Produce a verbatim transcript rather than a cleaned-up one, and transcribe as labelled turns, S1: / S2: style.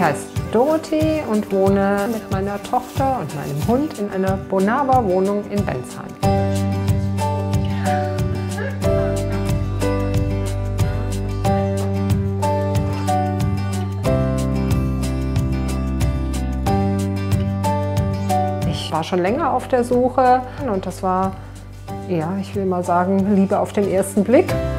S1: heiße Dorothee und wohne mit meiner Tochter und meinem Hund in einer Bonava-Wohnung in Bensheim. Ich war schon länger auf der Suche und das war, ja, ich will mal sagen, Liebe auf den ersten Blick.